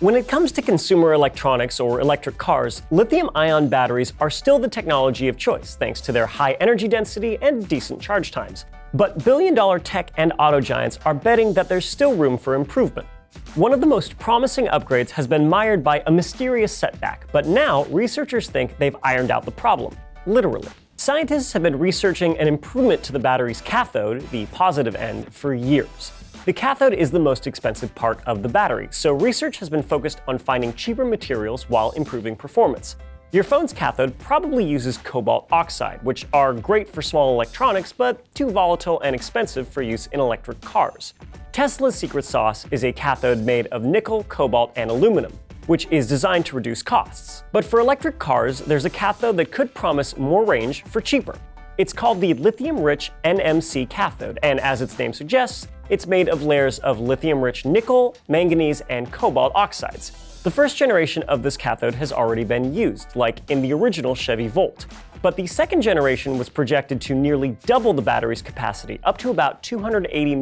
When it comes to consumer electronics or electric cars, lithium-ion batteries are still the technology of choice thanks to their high energy density and decent charge times. But billion-dollar tech and auto giants are betting that there's still room for improvement. One of the most promising upgrades has been mired by a mysterious setback, but now researchers think they've ironed out the problem, literally. Scientists have been researching an improvement to the battery's cathode, the positive end, for years. The cathode is the most expensive part of the battery, so research has been focused on finding cheaper materials while improving performance. Your phone's cathode probably uses cobalt oxide, which are great for small electronics, but too volatile and expensive for use in electric cars. Tesla's secret sauce is a cathode made of nickel, cobalt, and aluminum, which is designed to reduce costs. But for electric cars, there's a cathode that could promise more range for cheaper. It's called the lithium-rich NMC cathode, and as its name suggests, it's made of layers of lithium-rich nickel, manganese, and cobalt oxides. The first generation of this cathode has already been used, like in the original Chevy Volt. But the second generation was projected to nearly double the battery's capacity, up to about 280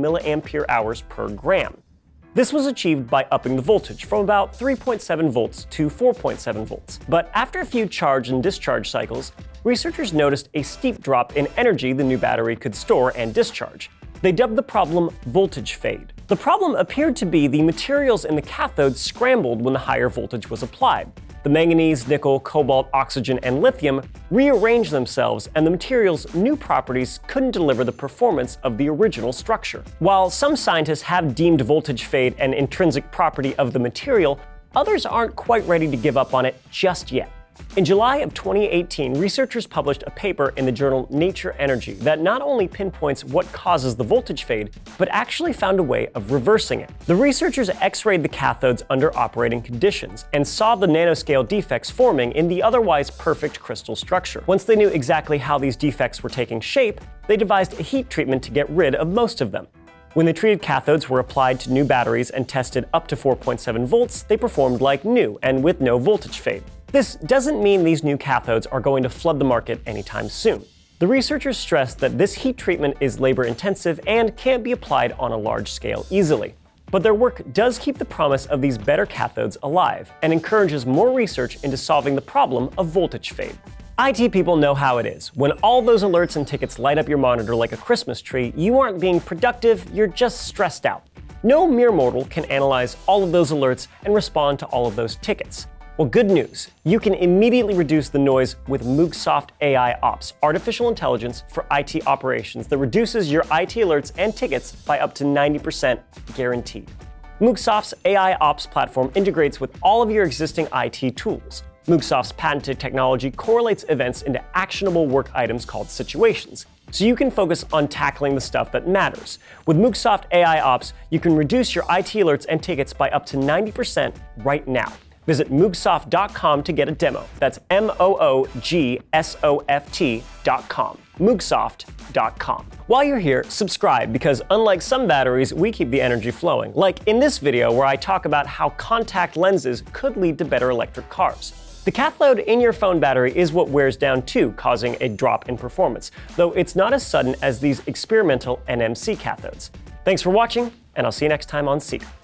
mAh per gram. This was achieved by upping the voltage from about 3.7 volts to 4.7 volts. But after a few charge and discharge cycles, researchers noticed a steep drop in energy the new battery could store and discharge. They dubbed the problem voltage fade. The problem appeared to be the materials in the cathode scrambled when the higher voltage was applied. The manganese, nickel, cobalt, oxygen, and lithium rearranged themselves, and the material's new properties couldn't deliver the performance of the original structure. While some scientists have deemed voltage fade an intrinsic property of the material, others aren't quite ready to give up on it just yet. In July of 2018, researchers published a paper in the journal Nature Energy that not only pinpoints what causes the voltage fade, but actually found a way of reversing it. The researchers X-rayed the cathodes under operating conditions and saw the nanoscale defects forming in the otherwise perfect crystal structure. Once they knew exactly how these defects were taking shape, they devised a heat treatment to get rid of most of them. When the treated cathodes were applied to new batteries and tested up to 4.7 volts, they performed like new and with no voltage fade. This doesn't mean these new cathodes are going to flood the market anytime soon. The researchers stressed that this heat treatment is labor-intensive and can't be applied on a large scale easily. But their work does keep the promise of these better cathodes alive and encourages more research into solving the problem of voltage fade. IT people know how it is. When all those alerts and tickets light up your monitor like a Christmas tree, you aren't being productive, you're just stressed out. No mere mortal can analyze all of those alerts and respond to all of those tickets. Well, good news. You can immediately reduce the noise with Moogsoft AI Ops, artificial intelligence for IT operations that reduces your IT alerts and tickets by up to 90% guaranteed. Moogsoft's AI Ops platform integrates with all of your existing IT tools. Moogsoft's patented technology correlates events into actionable work items called situations, so you can focus on tackling the stuff that matters. With Moogsoft AI Ops, you can reduce your IT alerts and tickets by up to 90% right now. Visit Moogsoft.com to get a demo. That's Moogsoft.com. Moogsoft.com. While you're here, subscribe, because unlike some batteries, we keep the energy flowing. Like in this video where I talk about how contact lenses could lead to better electric cars. The cathode in your phone battery is what wears down too, causing a drop in performance, though it's not as sudden as these experimental NMC cathodes. Thanks for watching, and I'll see you next time on Seeker.